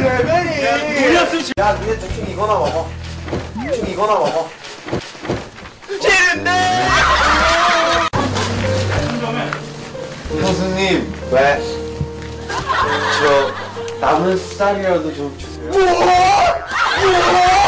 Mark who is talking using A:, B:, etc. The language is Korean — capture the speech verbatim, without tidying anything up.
A: 레벨이.
B: 야, 니네 대충 이거나 먹어. 대충 이거나 먹어.
A: 싫은데.
B: 교수님.
A: 왜?
B: 저 남은 쌀이라도 좀 주세요.
A: 뭐? 뭐?